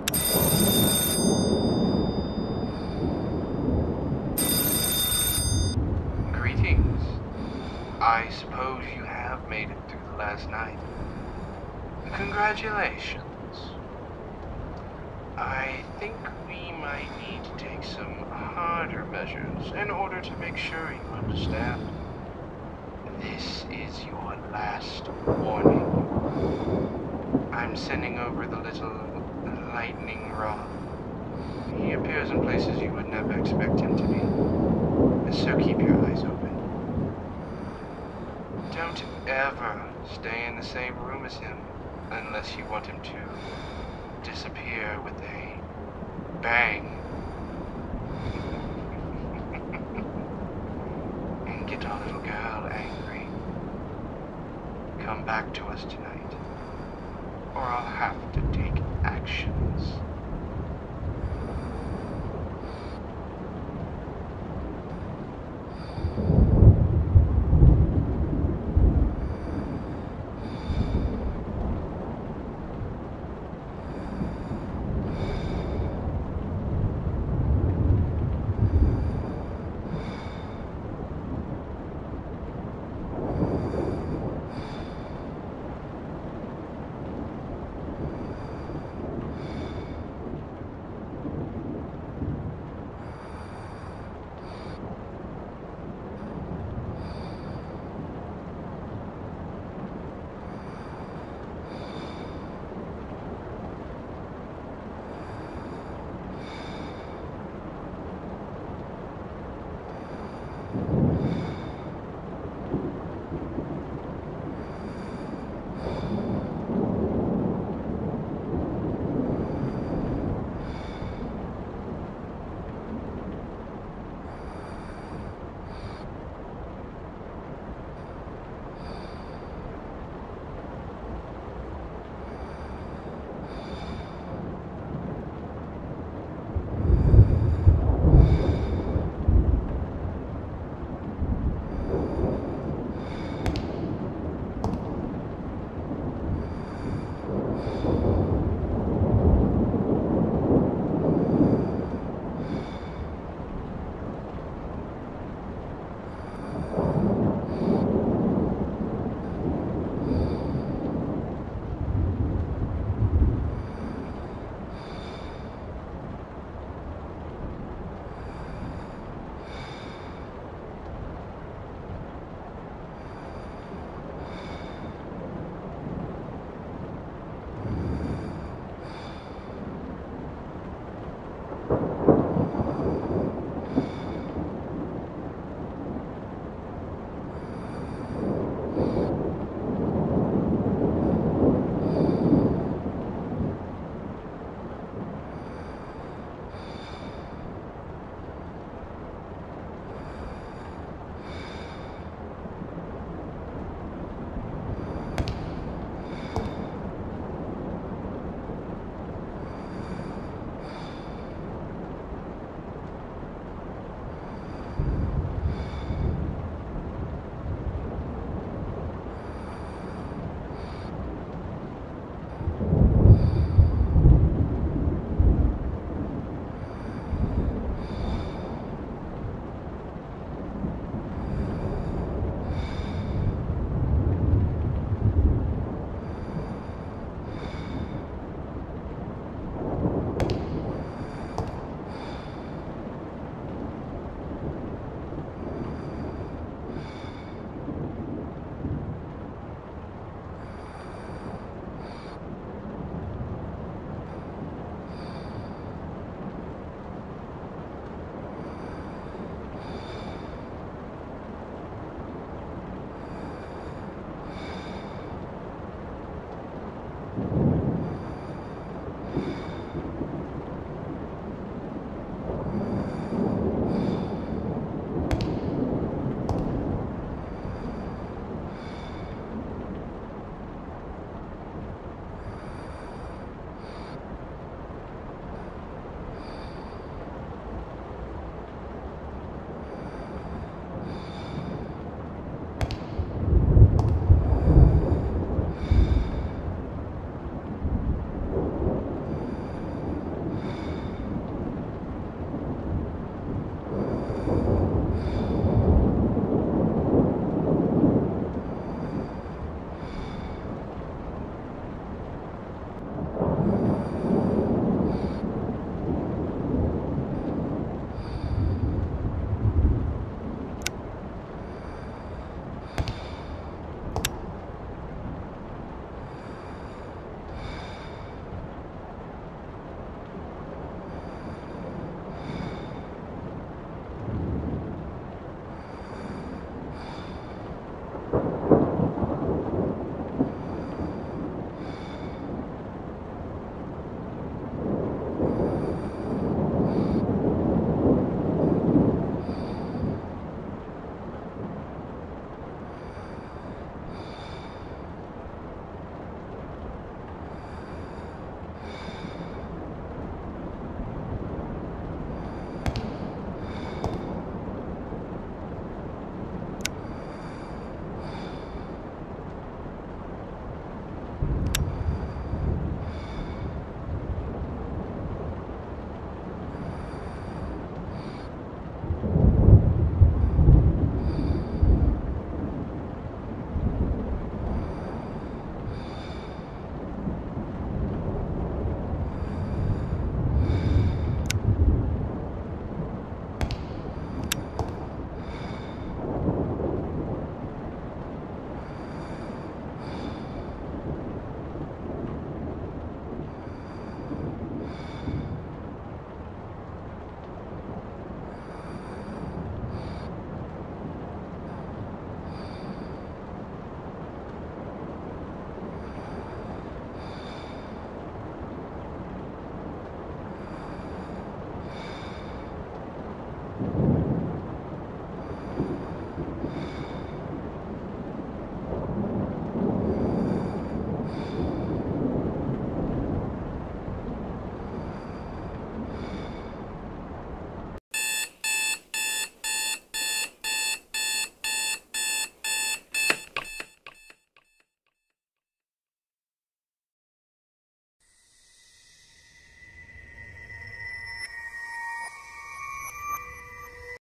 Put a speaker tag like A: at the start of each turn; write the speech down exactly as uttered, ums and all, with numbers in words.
A: Greetings. I suppose you have made it through the last night. Congratulations. I think we might need to take some harder measures in order to make sure you understand. This is your last warning. I'm sending over the little lightning rod. He appears in places you would never expect him to be, so keep your eyes open. Don't ever stay in the same room as him unless you want him to disappear with a bang. And get our little girl angry. Come back to us tonight, or I'll have to take actions.